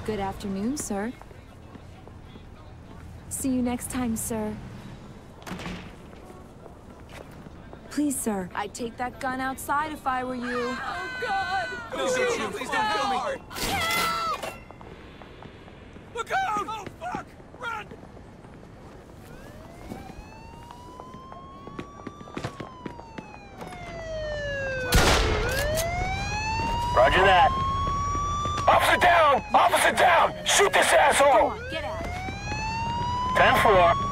Good afternoon, sir. See you next time, sir. Please, sir. I'd take that gun outside if I were you. Oh, God! Please don't shoot! Please don't kill me! Help! Look out! Oh, fuck! Run! Roger that. Officer down! Officer down! Shoot this asshole! Go on, get out. 10-4.